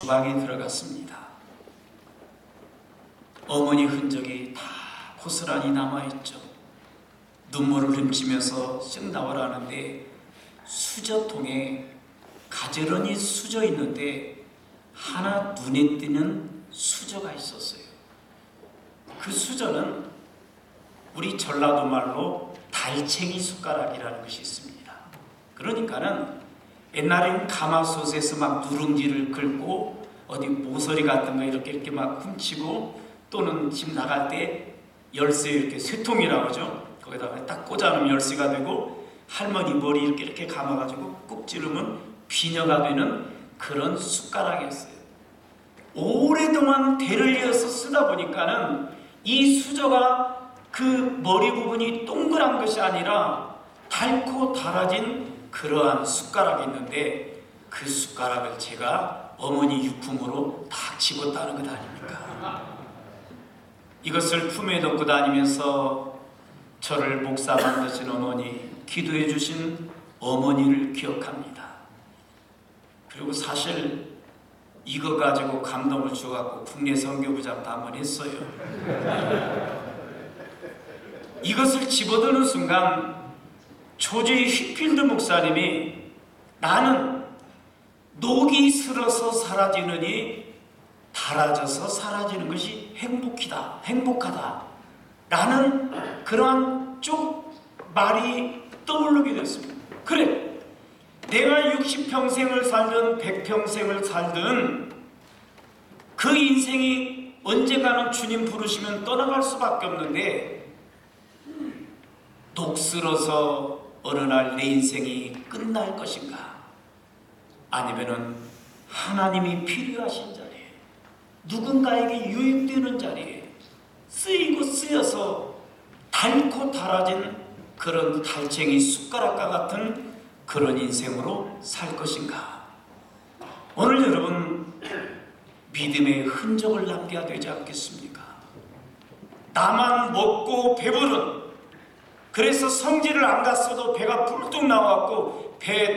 주방에 들어갔습니다. 어머니 흔적이 다 고스란히 남아있죠. 눈물을 훔치면서 쓱 나오라는데 수저통에 가지런히 수저 있는데 하나 눈에 띄는 수저가 있었어요. 그 수저는 우리 전라도 말로 달챙이 숟가락이라는 것이 있습니다. 그러니까는 옛날에는 가마솥에서 막 누룽지를 긁고 어디 모서리 같은 거 이렇게 막 훔치고, 또는 집 나갈 때 열쇠, 이렇게 쇠통이라고 하죠. 거기다가 딱 꽂아놓으면 열쇠가 되고, 할머니 머리 이렇게 감아가지고 꾹 찌르면 비녀가 되는 그런 숟가락이었어요. 오랫동안 대를 이어서 쓰다 보니까는 이 수저가 그 머리 부분이 동그란 것이 아니라 닳고 닳아진 그러한 숟가락이 있는데, 그 숟가락을 제가 어머니 유품으로 다 집었다는 것 아닙니까? 이것을 품에 넣고 다니면서 저를 목사 만드신 어머니, 기도해 주신 어머니를 기억합니다. 그리고 사실 이거 가지고 감동을 주어갖고 국내 선교부장도 한번 했어요. 이것을 집어드는 순간 조지 휘필드 목사님이 나는 녹이 슬어서 사라지느니 달아져서 사라지는 것이 행복하다 라는 그러한 쭉 말이 떠오르게 됐습니다. 그래, 내가 60평생을 살든 100평생을 살든 그 인생이 언젠가는 주님 부르시면 떠나갈 수밖에 없는데, 녹슬어서 어느 날 내 인생이 끝날 것인가, 아니면은 하나님이 필요하신 자리에, 누군가에게 유익되는 자리에 쓰이고 쓰여서 닳고 닳아진 그런 달챙이 숟가락과 같은 그런 인생으로 살 것인가. 오늘 여러분, 믿음의 흔적을 남겨야 되지 않겠습니까? 나만 먹고 배부른, 그래서 성지를 안 갔어도 배가 불뚝 나와갖고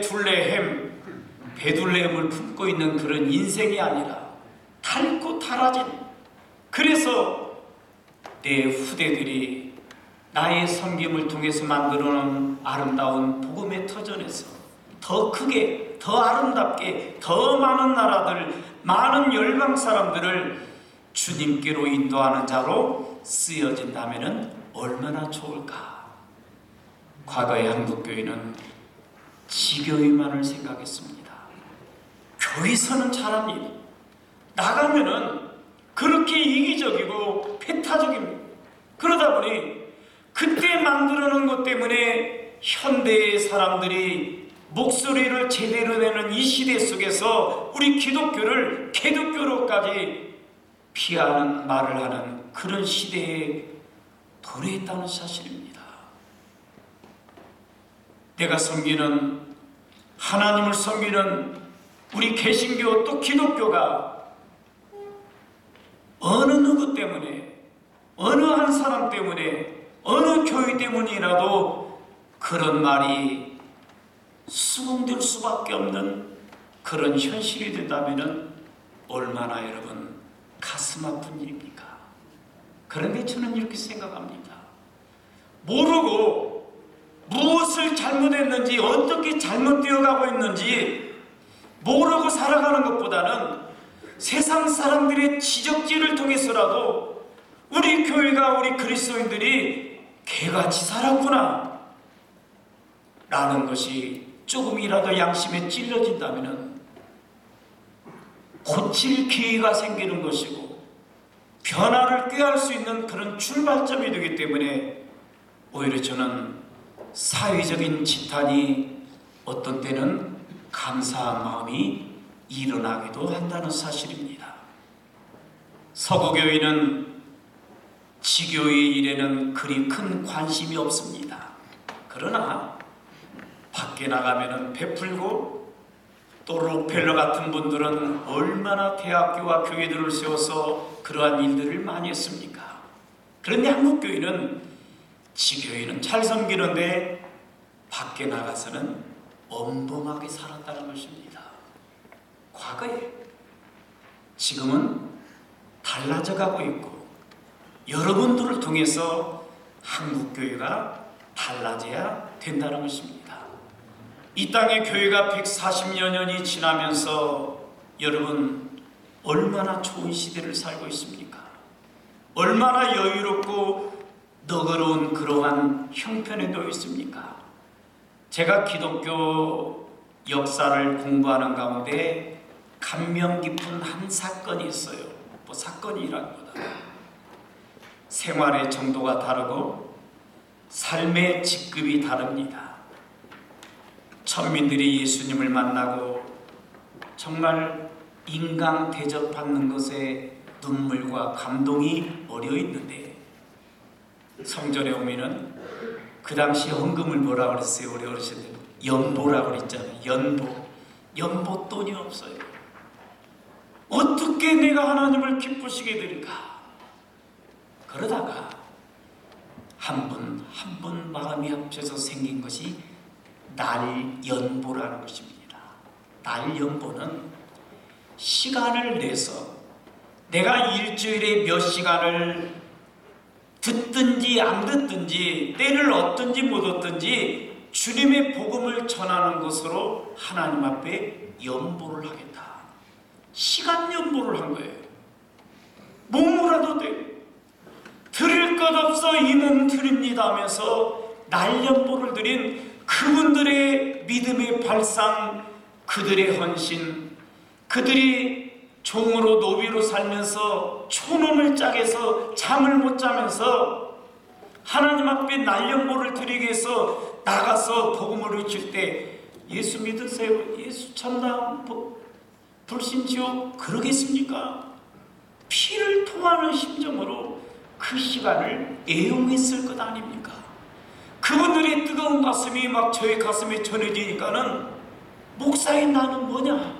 배둘레햄을 품고 있는 그런 인생이 아니라 닳고 닳아진, 그래서 내 후대들이 나의 섬김을 통해서 만들어놓은 아름다운 복음의 터전에서 더 크게, 더 아름답게, 더 많은 나라들, 많은 열방 사람들을 주님께로 인도하는 자로 쓰여진다면 얼마나 좋을까. 과거의 한국교회는 지교회만을 생각했습니다. 교회에서는 잘합니다. 나가면은 그렇게 이기적이고 배타적입니다. 그러다 보니 그때 만들어 놓은 것 때문에 현대의 사람들이 목소리를 제대로 내는 이 시대 속에서 우리 기독교를 개독교로까지 피하는 말을 하는 그런 시대에 도래했다는 사실입니다. 내가 섬기는, 하나님을 섬기는 우리 개신교 또 기독교가 어느 누구 때문에, 어느 한 사람 때문에, 어느 교회 때문이라도 그런 말이 수긍될 수밖에 없는 그런 현실이 된다면 얼마나 여러분 가슴 아픈 일입니까? 그런데 저는 이렇게 생각합니다. 모르고 무엇을 잘못했는지, 어떻게 잘못되어 가고 있는지 모르고 살아가는 것보다는 세상 사람들의 지적질을 통해서라도 우리 교회가, 우리 그리스도인들이 개같이 살았구나 라는 것이 조금이라도 양심에 찔러진다면 고칠 기회가 생기는 것이고 변화를 꾀할 수 있는 그런 출발점이 되기 때문에 오히려 저는 사회적인 지탄이 어떤 때는 감사한 마음이 일어나기도 한다는 사실입니다. 서구교회는 지교의 일에는 그리 큰 관심이 없습니다. 그러나 밖에 나가면 베풀고, 또 록펠러 같은 분들은 얼마나 대학교와 교회들을 세워서 그러한 일들을 많이 했습니까? 그런데 한국교회는, 지교회는 잘 섬기는데 밖에 나가서는 엄범하게 살았다는 것입니다. 과거에 지금은 달라져 가고 있고 여러분들을 통해서 한국교회가 달라져야 된다는 것입니다. 이 땅의 교회가 140여 년이 지나면서 여러분 얼마나 좋은 시대를 살고 있습니까? 얼마나 여유롭고 너그러운 그러한 형편에 놓여 있습니까? 제가 기독교 역사를 공부하는 가운데 감명 깊은 한 사건이 있어요. 뭐 사건이라기보다 생활의 정도가 다르고 삶의 직급이 다릅니다. 천민들이 예수님을 만나고 정말 인강 대접받는 것에 눈물과 감동이 어려 있는데, 성전에 오면은 그 당시 헌금을 뭐라 그랬어요? 우리 어르신들 연보라고 그랬잖아요. 연보 돈이 없어요. 어떻게 내가 하나님을 기쁘시게 드릴까? 그러다가 한 분 마음이 합쳐서 생긴 것이 날연보라는 것입니다. 날연보는 시간을 내서 내가 일주일에 몇 시간을 듣든지 안 듣든지 때를 얻든지 못 얻든지 주님의 복음을 전하는 것으로 하나님 앞에 연보를 하겠다. 시간 연보를 한 거예요. 몸으로라도 돼. 드릴 것 없어 이 몸 드립니다 하면서 날연보를 드린 그분들의 믿음의 발상, 그들의 헌신, 그들이 종으로 노비로 살면서 촌원을 짝에서 잠을 못 자면서 하나님 앞에 날연보를 드리기 위해서 나가서 복음을 외칠 때 예수 믿으세요, 예수 참나 불신지옥 그러겠습니까? 피를 토하는 심정으로 그 시간을 애용했을 것 아닙니까? 그분들의 뜨거운 가슴이 막 저의 가슴에 전해지니까는 목사인 나는 뭐냐?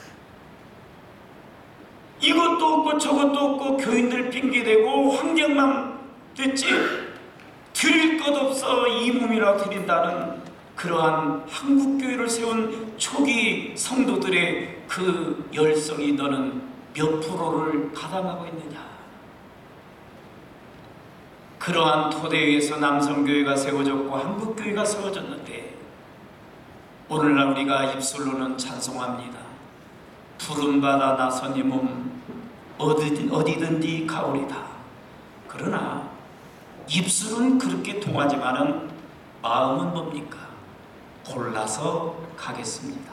이것도 없고 저것도 없고 교인들 핑계대고 환경만 됐지 드릴 것 없어 이 몸이라 드린다는 그러한 한국교회를 세운 초기 성도들의 그 열성이 너는 몇 프로를 가담하고 있느냐? 그러한 토대 위에서 남성교회가 세워졌고 한국교회가 세워졌는데 오늘날 우리가 입술로는 찬송합니다. 푸른바다 나선이 몸 어디든지 가오리다. 그러나 입술은 그렇게 통하지만은 마음은 뭡니까? 골라서 가겠습니다.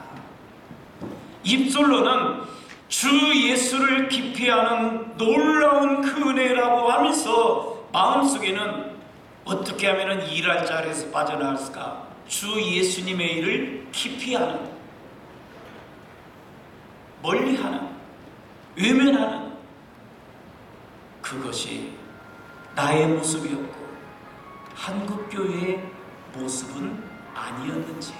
입술로는 주 예수를 깊이 아는 놀라운 그 은혜라고 하면서 마음속에는 어떻게 하면 일할 자리에서 빠져나갈 수가? 주 예수님의 일을 깊이 하는, 멀리하는, 외면하는 그것이 나의 모습이었고 한국교회의 모습은 아니었는지.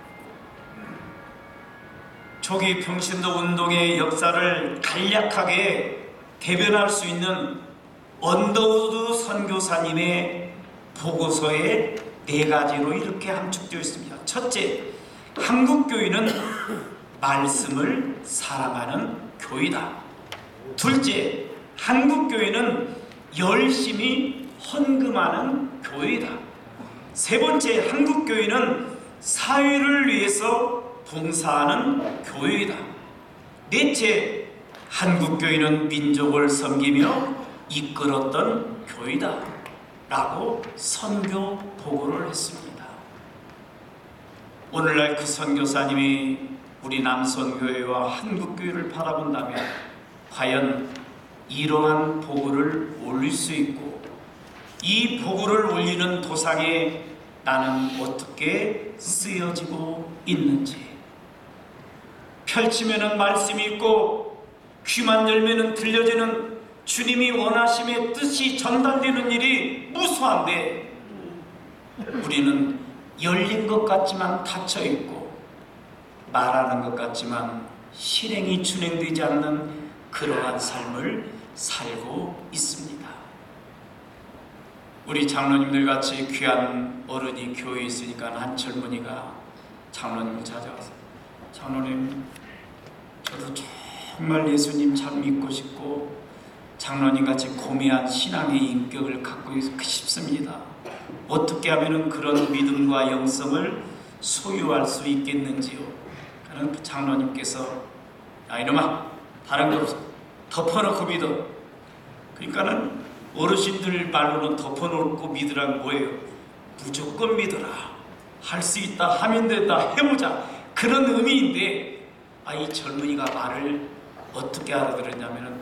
초기 평신도 운동의 역사를 간략하게 대변할 수 있는 언더우드 선교사님의 보고서에 4가지로 이렇게 함축되어 있습니다. 첫째, 한국교회는 말씀을 사랑하는 교회다. 둘째, 한국교회는 열심히 헌금하는 교회다. 세 번째, 한국교회는 사회를 위해서 봉사하는 교회다. 넷째, 한국교회는 민족을 섬기며 이끌었던 교회다 라고 선교 보고를 했습니다. 오늘날 그 선교사님이 우리 남선교회와 한국교회를 바라본다면 과연 이러한 보고를 올릴 수 있고 이 보고를 올리는 도상에 나는 어떻게 쓰여지고 있는지, 펼치면은 말씀이 있고 귀만 열면은 들려지는 주님이 원하심의 뜻이 전달되는 일이 무수한데 우리는 열린 것 같지만 닫혀있고 말하는 것 같지만 실행이 준행되지 않는 그러한 삶을 살고 있습니다. 우리 장로님들 같이 귀한 어른이 교회에 있으니까 한 젊은이가 장로님을 찾아와서 장로님 저도 정말 예수님 잘 믿고 싶고 장로님같이 고귀한 신앙의 인격을 갖고 싶습니다. 어떻게 하면 그런 믿음과 영성을 소유할 수 있겠는지요? 그는 장로님께서 야 이놈아 다른 거 없어 덮어놓고 믿어. 그러니까는 어르신들 말로는 덮어놓고 믿으란 뭐예요? 무조건 믿어라. 할 수 있다 하면 된다 해보자 그런 의미인데 이 젊은이가 말을 어떻게 알아들었냐면은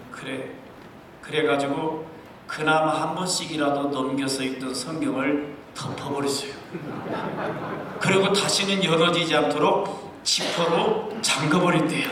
그래가지고 그나마 한 번씩이라도 넘겨서 읽던 성경을 덮어버렸어요. 그리고 다시는 열어지지 않도록 지퍼로 잠가버렸대요.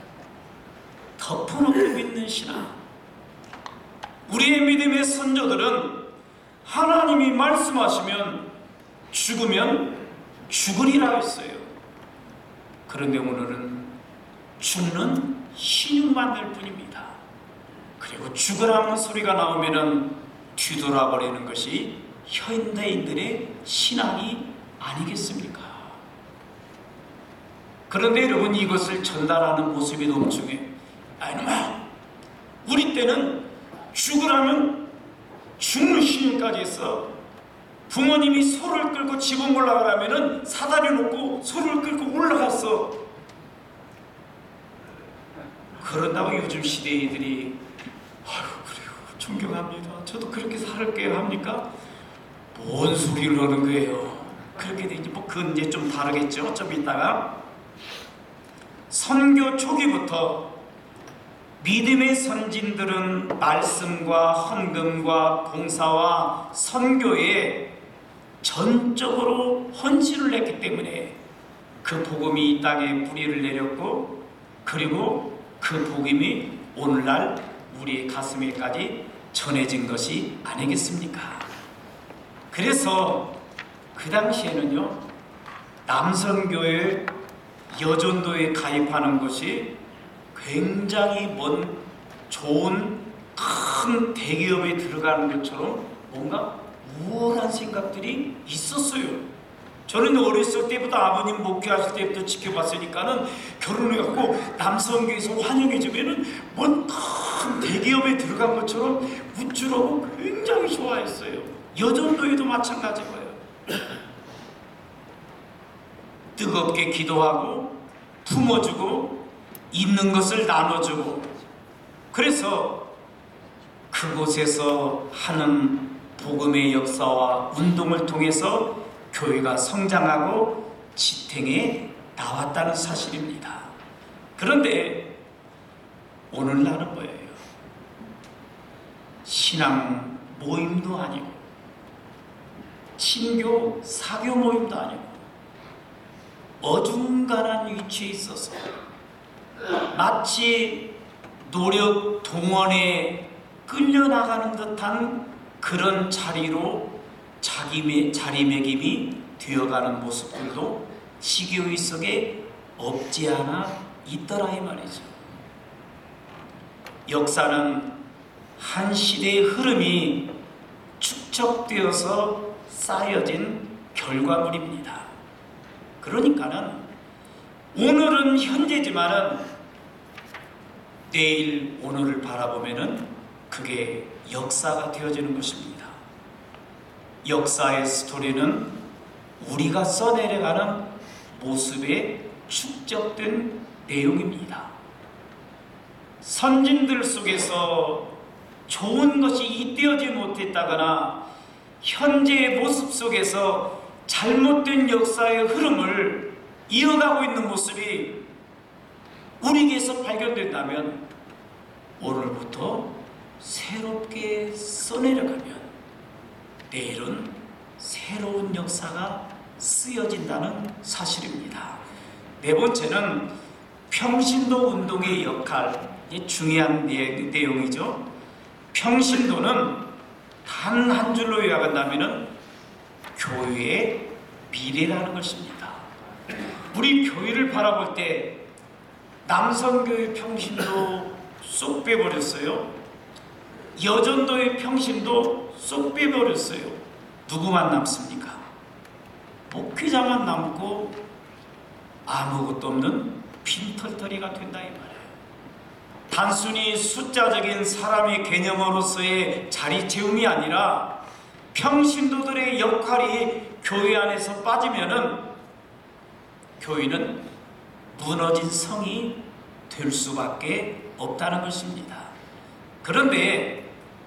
덮어놓고 믿는 신앙. 우리의 믿음의 선조들은 하나님이 말씀하시면 죽으면 죽으리라 했어요. 그런데 오늘은 죽는 신용만 될 뿐입니다. 그리고 죽으라는 소리가 나오면은 뒤돌아버리는 것이 현대인들의 신앙이 아니겠습니까? 그런데 여러분 이것을 전달하는 모습이 너무 중요해요. 이놈아 우리 때는 죽으라면 죽는 신용까지 했어. 부모님이 소를 끌고 지붕 올라가라면은 사다리 놓고 소를 끌고 올라갔어. 그런다고 요즘 시대인들이 그래요 존경합니다 저도 그렇게 살게요 합니까? 뭔 소리를 하는 거예요. 그렇게 되지 그건 이제 좀 다르겠죠. 좀 이따가 선교 초기부터 믿음의 선진들은 말씀과 헌금과 봉사와 선교에 전적으로 헌신을 했기 때문에 그 복음이 이 땅에 뿌리를 내렸고 그리고 그 복음이 오늘날 우리의 가슴에까지 전해진 것이 아니겠습니까? 그래서 그 당시에는요 남선교회 여전도에 가입하는 것이 굉장히 좋은 큰 대기업에 들어가는 것처럼 뭔가 우월한 생각들이 있었어요. 저는 어렸을 때부터 아버님 목회하실 때부터 지켜봤으니까는 결혼해갖고 남성교에서 환영해주면은 뭔 큰 대기업에 들어간 것처럼 우쭐하고 굉장히 좋아했어요. 여전도에도 마찬가지고요. 뜨겁게 기도하고 품어주고 있는 것을 나눠주고 그래서 그곳에서 하는 복음의 역사와 운동을 통해서 교회가 성장하고 지탱해 나왔다는 사실입니다. 그런데 오늘날은 뭐예요? 신앙 모임도 아니고 친교 사교 모임도 아니고 어중간한 위치에 있어서 마치 노력 동원에 끌려나가는 듯한 그런 자리로 자리매김이 되어가는 모습들도 지교회 속에 없지 않아 있더라 이 말이죠. 역사는 한 시대의 흐름이 축적되어서 쌓여진 결과물입니다. 그러니까는 오늘은 현재지만은 내일 오늘을 바라보면은 그게 역사가 되어지는 것입니다. 역사의 스토리는 우리가 써내려가는 모습에 축적된 내용입니다. 선진들 속에서 좋은 것이 잇대어지 못했다거나 현재의 모습 속에서 잘못된 역사의 흐름을 이어가고 있는 모습이 우리에게서 발견된다면 오늘부터 새롭게 써내려가면 내일은 새로운 역사가 쓰여진다는 사실입니다. 네 번째는 평신도 운동의 역할, 중요한 내용이죠. 평신도는 단 한 줄로 요약한다면 교회의 미래라는 것입니다. 우리 교회를 바라볼 때 남성교회 평신도 쏙 빼버렸어요. 여전도의 평신도 쏙 빼버렸어요. 누구만 남습니까? 목회자만 남고 아무것도 없는 빈털터리가 된다 이 말이에요. 단순히 숫자적인 사람의 개념으로서의 자리 채움이 아니라 평신도들의 역할이 교회 안에서 빠지면은 교회는 무너진 성이 될 수밖에 없다는 것입니다. 그런데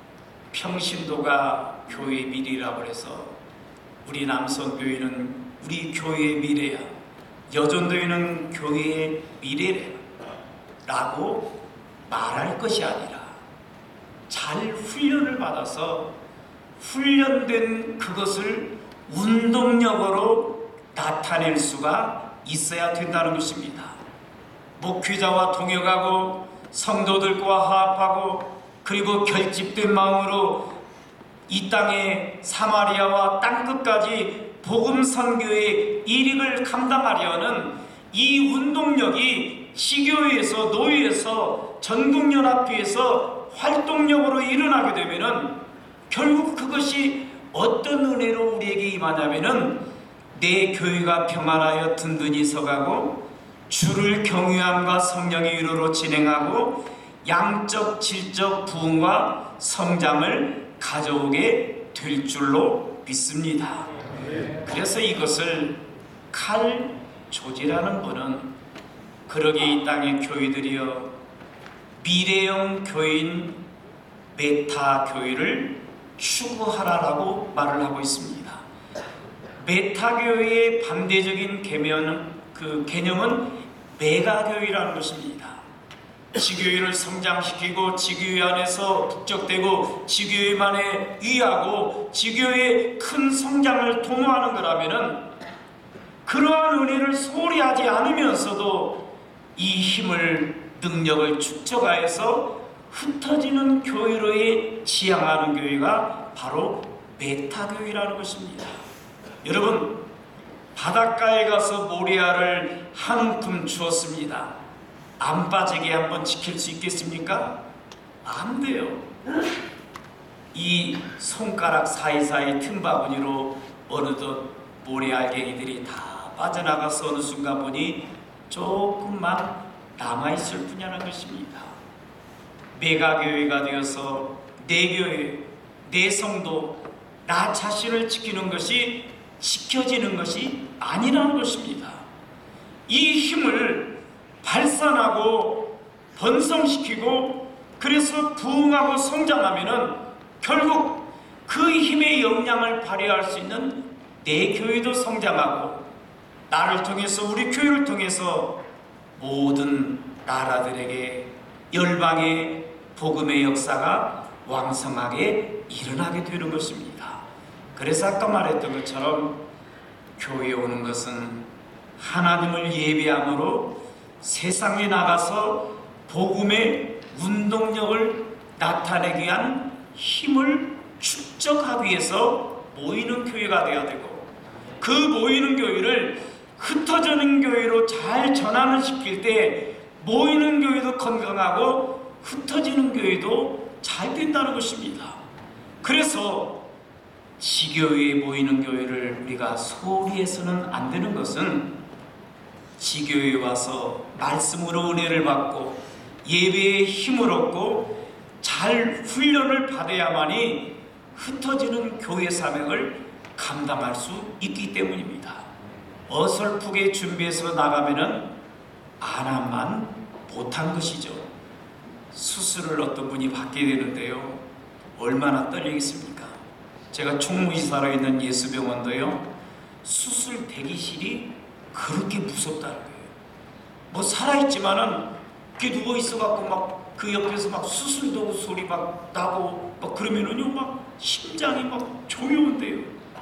평신도가 교회의 미래라고 해서 우리 남성교회는 우리 교회의 미래야, 여전도회는 교회의 미래래 라고 말할 것이 아니라 잘 훈련을 받아서 훈련된 그것을 운동력으로 나타낼 수가 있어야 된다는 것입니다. 목회자와 동역하고 성도들과 화합하고 그리고 결집된 마음으로 이 땅의 사마리아와 땅끝까지 복음 선교의 일익을 감당하려는 이 운동력이 시교회에서, 노회에서, 전국연합회에서 활동력으로 일어나게 되면은 결국 그것이 어떤 은혜로 우리에게 임하냐면은 내 교회가 평안하여 든든히 서가고 주를 경외함과 성령의 위로로 진행하고 양적 질적 부흥과 성장을 가져오게 될 줄로 믿습니다. 그래서 이것을 칼 조지라는 분은 그러게 이 땅의 교회들이여 미래형 교회인 메타 교회를 추구하라라고 말을 하고 있습니다. 메타 교회의 반대적인 개념은 메가 교회라는 것입니다. 지교회를 성장시키고 지교회 안에서 북적대고 지교회만에 위하고 지교회의 큰 성장을 도모하는 거라면은 그러한 은혜를 소홀히 하지 않으면서도 이 힘을, 능력을 축적하여서 흩어지는 교회로의 지향하는 교회가 바로 메타교회라는 것입니다. 여러분, 바닷가에 가서 모리아를 한 움큼 주었습니다. 안 빠지게 한번 지킬 수 있겠습니까? 안 돼요. 이 손가락 사이사이 틈바구니로 어느덧 모래알갱이들이 다 빠져나가서 어느 순간 보니 조금만 남아있을 뿐이라는 것입니다. 메가교회가 되어서 내 교회, 내 성도, 나 자신을 지키는 것이 지켜지는 것이 아니라는 것입니다. 이 힘을 발산하고 번성시키고 그래서 부흥하고 성장하면은 결국 그 힘의 역량을 발휘할 수 있는 내 교회도 성장하고 나를 통해서 우리 교회를 통해서 모든 나라들에게 열방의 복음의 역사가 왕성하게 일어나게 되는 것입니다. 그래서 아까 말했던 것처럼 교회에 오는 것은 하나님을 예배함으로 세상에 나가서 복음의 운동력을 나타내기 위한 힘을 축적하기 위해서 모이는 교회가 되어야 되고 그 모이는 교회를 흩어지는 교회로 잘 전환을 시킬 때 모이는 교회도 건강하고 흩어지는 교회도 잘 된다는 것입니다. 그래서 지교회에 모이는 교회를 우리가 소홀히 해서는 안 되는 것은 지교회에 와서 말씀으로 은혜를 받고 예배의 힘을 얻고 잘 훈련을 받아야만이 흩어지는 교회 사명을 감당할 수 있기 때문입니다. 어설프게 준비해서 나가면은 안함만 못한 것이죠. 수술을 어떤 분이 받게 되는데요, 얼마나 떨리겠습니까? 제가 총무이사로 있는 예수병원도요, 수술 대기실이 그렇게 무섭다는 거예요. 뭐 살아있지만은 이렇게 누워있어갖고 막 그 옆에서 막 수술 도구 소리 막 나고 막 그러면은요, 막 심장이 막 조여온대요.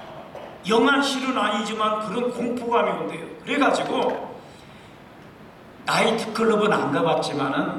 영안실은 아니지만 그런 공포감이 온대요. 그래가지고 나이트클럽은 안 가봤지만은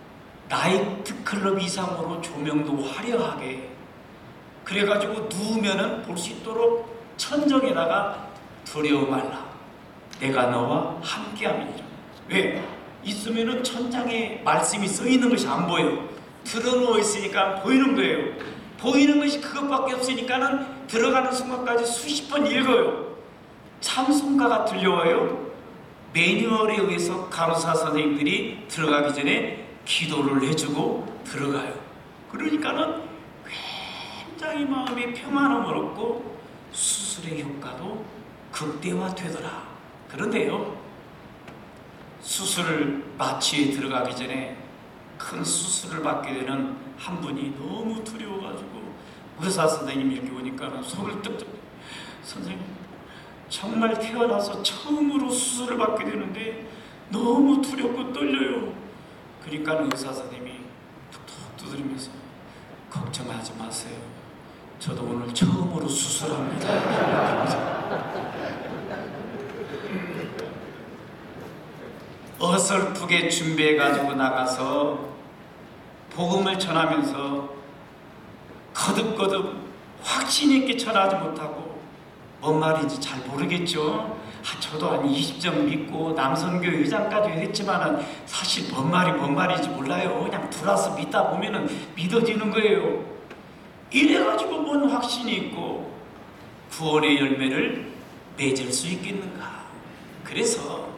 나이트클럽 이상으로 조명도 화려하게 그래가지고 누우면은 볼 수 있도록 천정에다가 두려워 말라, 내가 너와 함께함이니라. 왜? 있으면은 천장에 말씀이 써 있는 것이 안 보여. 들어누워 있으니까 보이는 거예요. 보이는 것이 그것밖에 없으니까는 들어가는 순간까지 수십 번 읽어요. 찬송가가 들려와요. 매뉴얼에 의해서 간호사 선생님들이 들어가기 전에 기도를 해주고 들어가요. 그러니까는 굉장히 마음이 평안함을 얻고 수술의 효과도 극대화되더라. 그런데요, 수술 마취에 들어가기 전에 큰 수술을 받게 되는 한 분이 너무 두려워가지고 의사 선생님이 이렇게 오니까 속을 뜨뜻, 선생님 정말 태어나서 처음으로 수술을 받게 되는데 너무 두렵고 떨려요. 그러니까 의사 선생님이 툭툭 두드리면서 걱정하지 마세요. 저도 오늘 처음으로 수술합니다. 어설프게 준비해가지고 나가서 복음을 전하면서 거듭거듭 확신 있게 전하지 못하고 뭔 말인지 잘 모르겠죠. 저도 한 20점 믿고 남선교 의장까지 했지만은 사실 뭔 말인지 몰라요. 그냥 들어와서 믿다 보면은 믿어지는 거예요. 이래가지고 뭔 확신이 있고 구원의 열매를 맺을 수 있겠는가. 그래서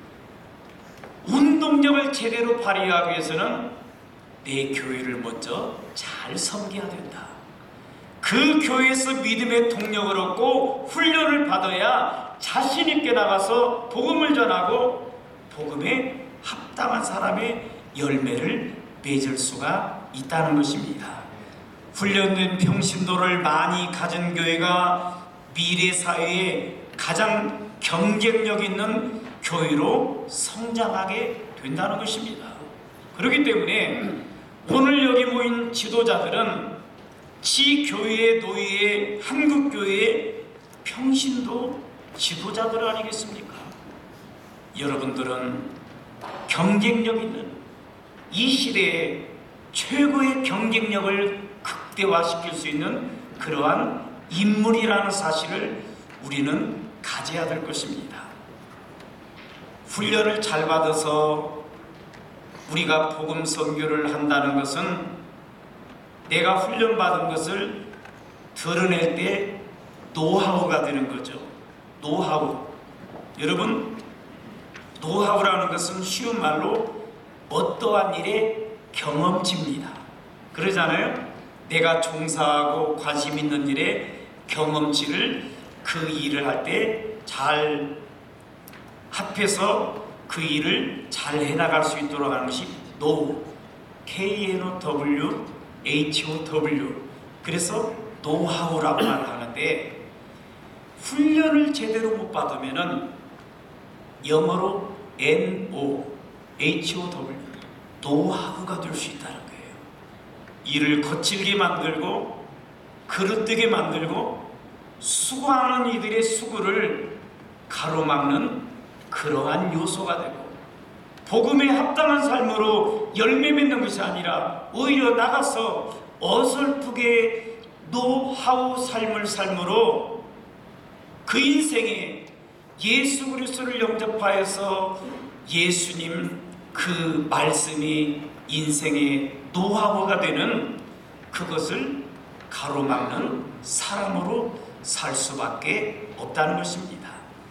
운동력을 제대로 발휘하기 위해서는 내 교회를 먼저 잘 섬겨야 된다. 그 교회에서 믿음의 동력을 얻고 훈련을 받아야 자신 있게 나가서 복음을 전하고 복음에 합당한 사람의 열매를 맺을 수가 있다는 것입니다. 훈련된 평신도를 많이 가진 교회가 미래 사회에 가장 경쟁력 있는 교회로 성장하게 된다는 것입니다. 그렇기 때문에 오늘 여기 모인 지도자들은 지교회의 노예의 한국교회의 평신도 지도자들 아니겠습니까? 여러분들은 경쟁력 있는 이 시대에 최고의 경쟁력을 극대화시킬 수 있는 그러한 인물이라는 사실을 우리는 가져야 될 것입니다. 훈련을 잘 받아서 우리가 복음 선교를 한다는 것은 내가 훈련받은 것을 드러낼 때 노하우가 되는 거죠. 노하우. 여러분, 노하우라는 것은 쉬운 말로 어떠한 일의 경험치입니다. 그러잖아요. 내가 종사하고 관심 있는 일에 경험치를 그 일을 할 때 잘 합해서 그 일을 잘 해나갈 수 있도록 하는 것이 노우. KNOW HOW. 그래서 노하우라고 말하는데 훈련을 제대로 못 받으면은 영어로 NOHOW 노하우가 될 수 있다는 거예요. 일을 거칠게 만들고 그릇되게 만들고 수고하는 이들의 수고를 가로막는 그러한 요소가 되고 복음에 합당한 삶으로 열매 맺는 것이 아니라 오히려 나가서 어설프게 노하우 삶을 삶으로 그 인생에 예수 그리스도를 영접하여서 예수님 그 말씀이 인생의 노하우가 되는 그것을 가로막는 사람으로 살 수밖에 없다는 것입니다.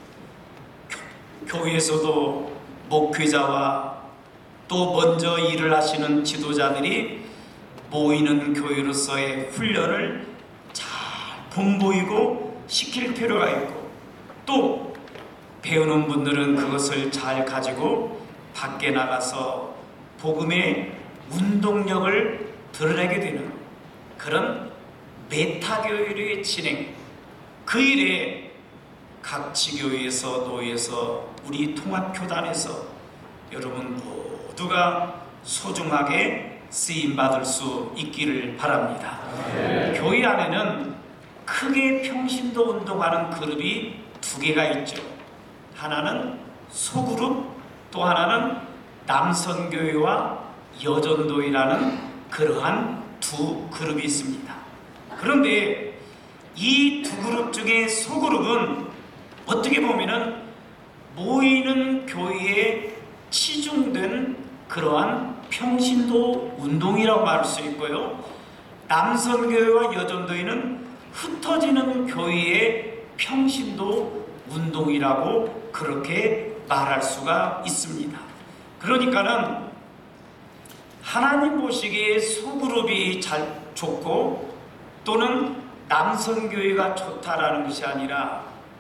교회에서도 목회자와 또 먼저 일을 하시는 지도자들이 모이는 교회로서의 훈련을 잘 본보이고 시킬 필요가 있고 또 배우는 분들은 그것을 잘 가지고 밖에 나가서 복음의 운동력을 드러내게 되는 그런 메타교회의 진행, 그 일에 각 지교회에서 노예에서 우리 통합교단에서 여러분 모두가 소중하게 쓰임받을 수 있기를 바랍니다. 교회 안에는 크게 평신도 운동하는 그룹이 두 개가 있죠. 하나는 소그룹, 또 하나는 남선교회와 여전도회라는 그러한 두 그룹이 있습니다. 그런데 이 두 그룹 중에 소그룹은 어떻게 보면은 모이는 교회에 치중된 그러한 평신도 운동이라고 말할 수 있고요. 남선교회와 여전도회는 흩어지는 교회의 평신도 운동이라고 그렇게 말할 수가 있습니다. 그러니까는 하나님 보시기에 소그룹이 잘 좋고 또는 남성교회가 좋다라는 것이 아니라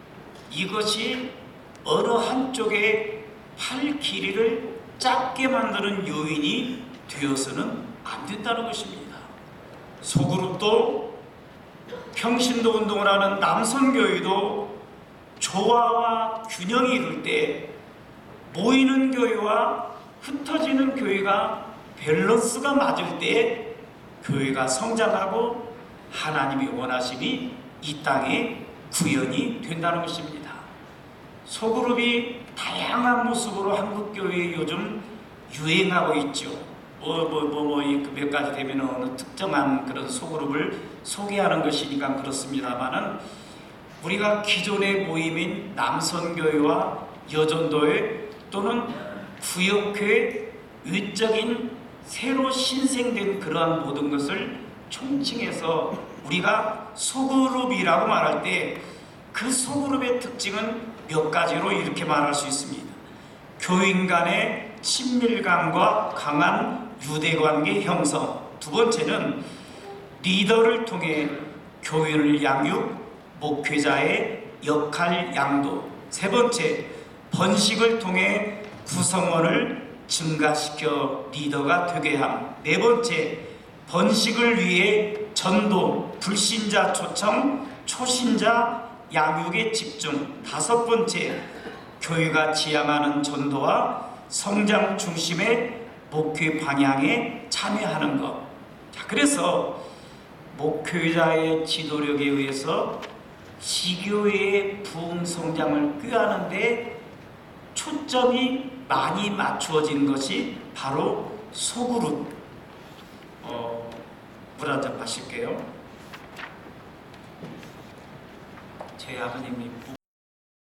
이것이 어느 한쪽에 팔 길이를 짧게 만드는 요인이 되어서는 안 된다는 것입니다. 소그룹도 평신도 운동을 하는 남성교회도 조화와 균형이 이룰 때 모이는 교회와 흩어지는 교회가 밸런스가 맞을 때 교회가 성장하고 하나님이 원하심이 이 땅에 구현이 된다는 것입니다. 소그룹이 다양한 모습으로 한국교회에 요즘 유행하고 있죠. 몇 가지 되면 어느 특정한 그런 소그룹을 소개하는 것이니까 그렇습니다만은 우리가 기존의 모임인 남선교회와 여전도회 또는 구역교회 외적인 새로 신생된 그러한 모든 것을 총칭해서 우리가 소그룹이라고 말할 때 그 소그룹의 특징은 몇 가지로 이렇게 말할 수 있습니다. 교인 간의 친밀감과 강한 유대관계 형성. 두 번째는 리더를 통해 교인을 양육, 목회자의 역할 양도. 세 번째, 번식을 통해 구성원을 증가시켜 리더가 되게 함. 네 번째, 번식을 위해 전도, 불신자 초청, 초신자 양육에 집중. 다섯 번째, 교회가 지향하는 전도와 성장 중심의 목회 방향에 참여하는 것. 자, 그래서 목회자의 지도력에 의해서 지교회의 부흥 성장을 꾀하는 데 초점이 많이 맞추어진 것이 바로 소그룹. 물 한 잔 마실게요. 제 아버님이